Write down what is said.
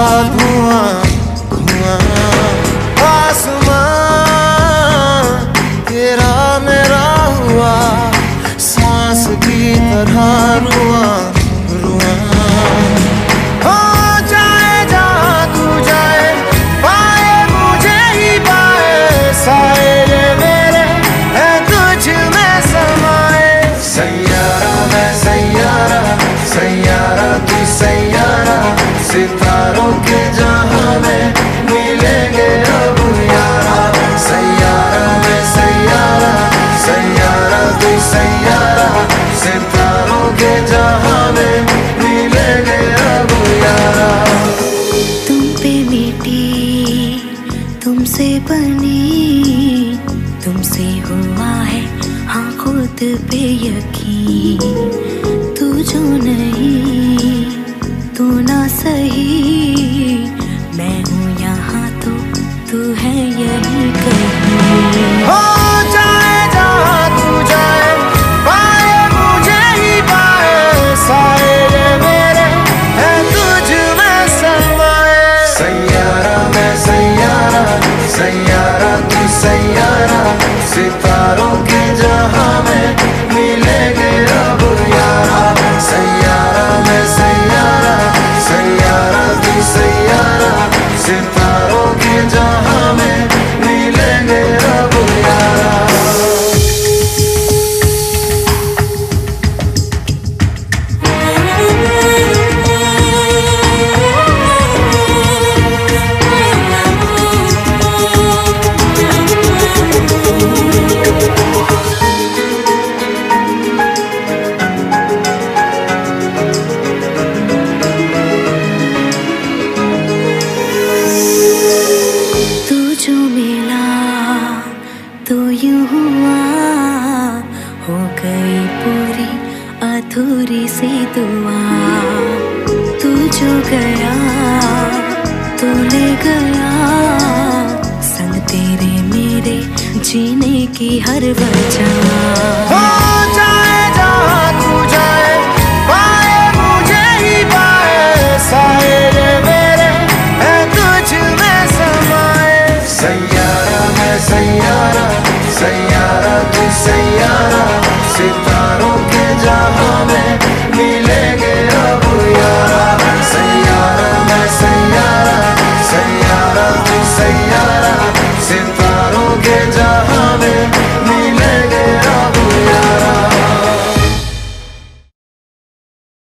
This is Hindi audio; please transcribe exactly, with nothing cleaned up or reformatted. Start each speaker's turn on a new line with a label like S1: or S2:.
S1: धुआं धुआं। आसमां तेरा मेरा हुआ, सांस की तरह रुआं रुआं। हो जाए जहाँ तू जाए, पाए मुझे ही पाए, साए ये मेरे हैं तुझ में समाए। सैयारा मैं सैयारा, सैयारा तू सैयारा, सितारों के जहां में मिलेंगे अब यारा। सैयारा मैं सैयारा, सैयारा तू सैयारा, सितारों के जहां में मिलेंगे अब यारा।
S2: तुम पे मिटी, तुमसे बनी, तुमसे हुआ है हाँ खुद पे यकीन। तू जो नहीं तू ना सही, मैं हूँ यहाँ तो तू है यही कहीं।
S1: हो जाए जहाँ तू जाए, पाए मुझे ही पाए, साए ये मेरे हैं तुझ में समाए। सैयारा मैं सैयारा, सैयारा तू सैयारा, सितारों के जहां में मिलेंगे अब यारा। सैयारा मैं सैयारा, सैयारा तू सैयारा, सितारों के जहां में मिलेंगे अब यारा।
S2: तू जो मिला तो यूं हुआ, हो गई पूरी अधूरी सी दुआ। तू जो गया तो ले गया, संग तेरे मेरे जीने की हर वजह।
S1: हो जाए